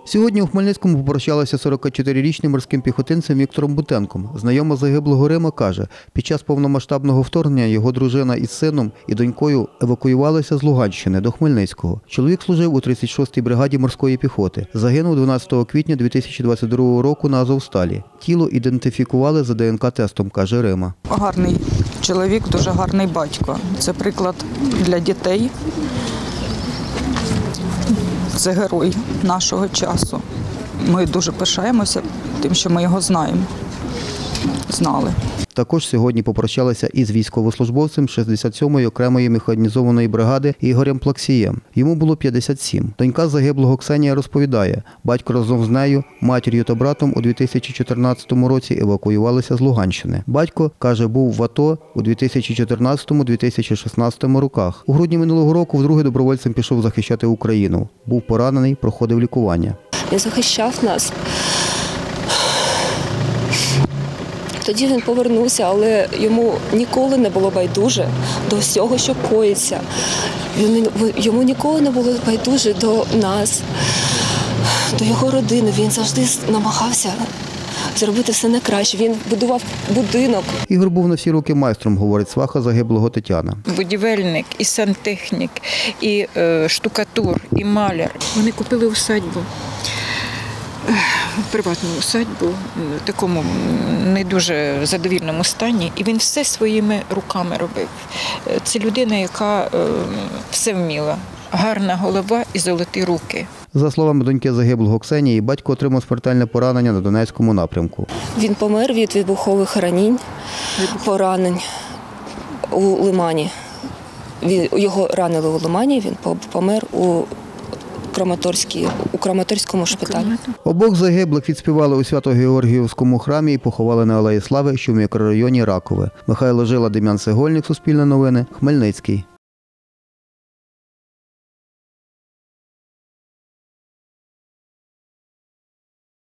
Сьогодні у Хмельницькому попрощалися 44-річним морським піхотинцем Віктором Бутенком. Знайома загиблого Рима каже, під час повномасштабного вторгнення його дружина із сином і донькою евакуювалися з Луганщини до Хмельницького. Чоловік служив у 36-й бригаді морської піхоти. Загинув 12 квітня 2022 року на Азовсталі. Тіло ідентифікували за ДНК-тестом, каже Рима. Гарний чоловік, дуже гарний батько. Це приклад для дітей. Це герой нашого часу. Ми дуже пишаємося тим, що ми його знаємо, знали. Також сьогодні попрощалися із військовослужбовцем 67-ї окремої механізованої бригади Ігорем Плаксієм. Йому було 57. Донька загиблого Ксенія розповідає, батько разом з нею, матір'ю та братом у 2014 році евакуювалися з Луганщини. Батько, каже, був в АТО у 2014-2016 роках. У грудні минулого року вдруге добровольцем пішов захищати Україну. Був поранений, проходив лікування. Він захищав нас. Тоді він повернувся, але йому ніколи не було байдуже до всього, що коїться. Йому ніколи не було байдуже до нас, до його родини. Він завжди намагався зробити все найкраще. Він будував будинок. Ігор був на всі роки майстром, говорить сваха загиблого Тетяна. Будівельник, і сантехнік, і штукатур, і маляр. Вони купили усадьбу. Приватну усадьбу, в такому не дуже задовільному стані, і він все своїми руками робив. Це людина, яка все вміла. Гарна голова і золоті руки. За словами доньки загиблого Ксенії, батько отримав смертельне поранення на Донецькому напрямку. Він помер від вибухових поранень у Лимані. Його ранили у Лимані, він помер у Краматорському шпиталі. Обох загиблих відспівали у Свято-Георгіївському храмі і поховали на Алеї Слави, що в мікрорайоні Ракове. Михайло Жила, Дем'ян Сегольник, Суспільне новини, Хмельницький.